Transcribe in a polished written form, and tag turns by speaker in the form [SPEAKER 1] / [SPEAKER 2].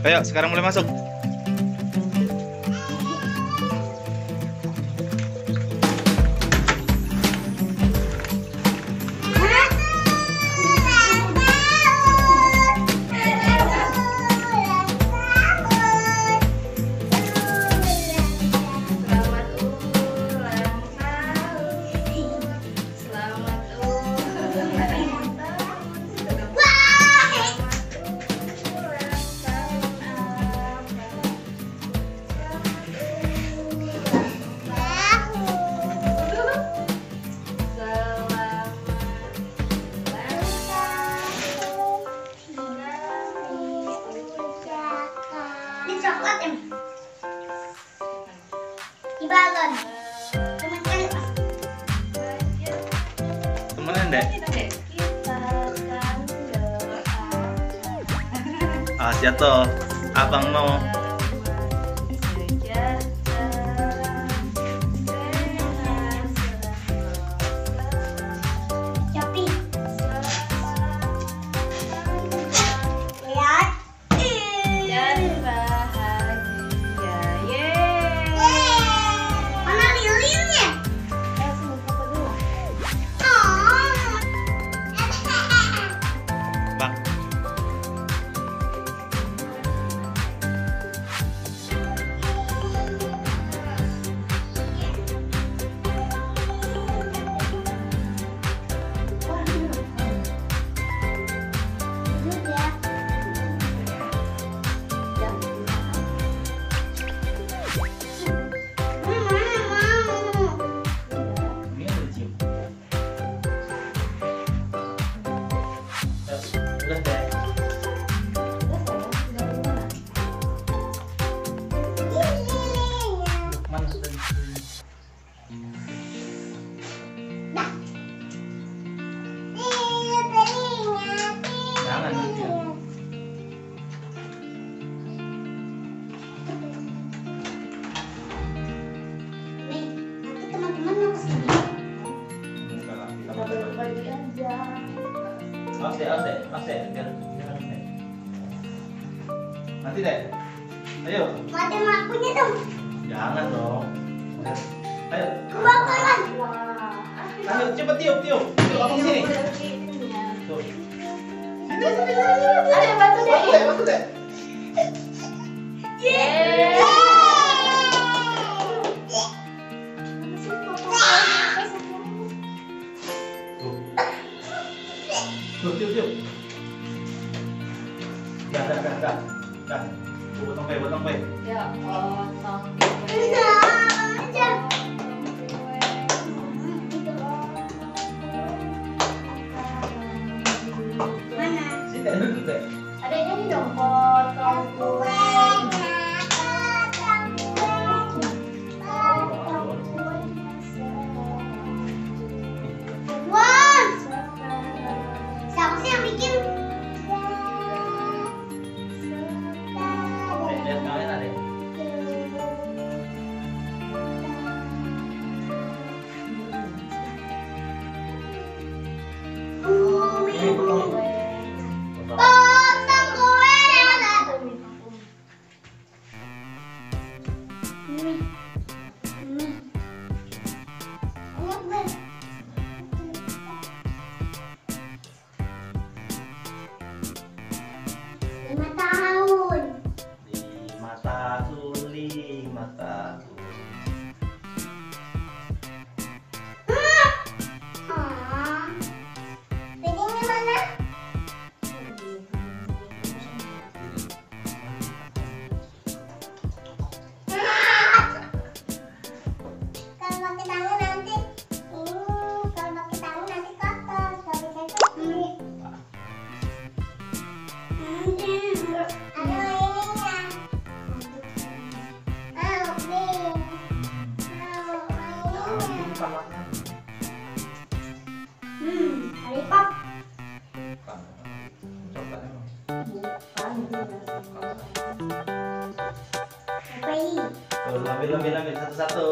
[SPEAKER 1] Ayo, sekarang mulai masuk.
[SPEAKER 2] Coklat ya? Di balon.
[SPEAKER 1] Temenan deh. Ah, jatuh. Abang mau. Bang. Udah deh. Mana sudah disuruh? Jangan gitu.
[SPEAKER 2] Nih, nanti teman-teman mau kesini.
[SPEAKER 1] Biar nanti deh. Ayo.
[SPEAKER 2] Mati makunya dong.
[SPEAKER 1] Jangan dong. Ayo.
[SPEAKER 2] Kebakaran.
[SPEAKER 1] Ayo cepet tiup. Tiup abang sini. Tuh. Sini.
[SPEAKER 2] Ayo bantu deh.
[SPEAKER 1] Bantu deh. Tiup. Dah. Potong kue.
[SPEAKER 3] Ya, potong.
[SPEAKER 2] Aja. Mana?
[SPEAKER 1] Sini duduk deh.
[SPEAKER 3] Ada ini dong, potong kue.
[SPEAKER 2] Wah, siapa sih yang bikin?
[SPEAKER 1] Lihat kalian ada. Ini potong.
[SPEAKER 2] Potong kue lewat. Lima tahun.
[SPEAKER 1] 5 tahun.
[SPEAKER 2] Piringnya mana? Kalau pakai tangan nanti, kalau pakai tangan nanti kotor. Kalau bisa cuci. Ada ininya. Mau nih. Mau ininya. Lollipop.
[SPEAKER 1] Ambil satu-satu.